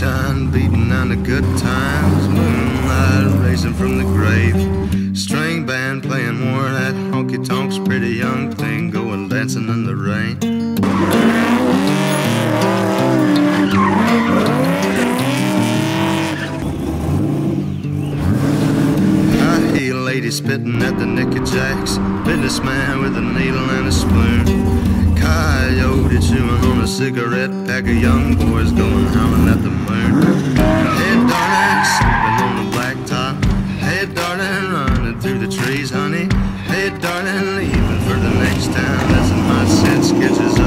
Sunshine beating on the good times, moonlight racing from the grave. String band playing more of that honky-tonk's pretty young thing going dancing in the rain. High-heel lady spitting at the knickerjacks, businessman with a needle and a spoon. Coyote chewing on a cigarette, pack of young boys going howling at the moon. Hey darling, sleeping on the blacktop. Hey darling, running through the trees, honey. Hey darling, leaving for the next town. That's in my set sketches